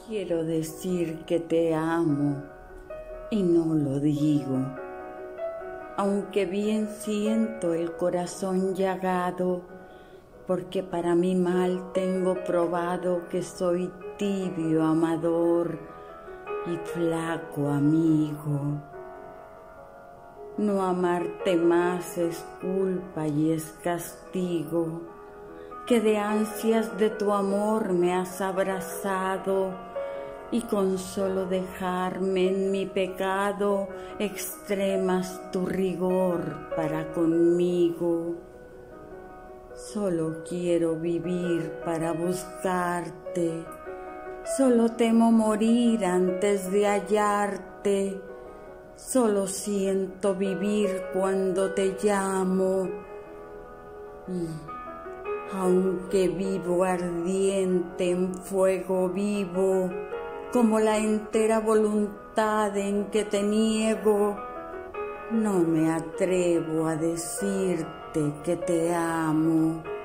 Quiero decir que te amo y no lo digo, aunque bien siento el corazón llagado, porque para mi mal tengo probado que soy tibio amador y flaco amigo. No amarte más es culpa y es castigo, que de ansias de tu amor me has abrazado, y con solo dejarme en mi pecado extremas tu rigor para conmigo. Solo quiero vivir para buscarte, solo temo morir antes de hallarte, solo siento vivir cuando te llamo. Y aunque vivo ardiente en fuego vivo, como la entera voluntad en que te niego, no me atrevo a decirte que te amo.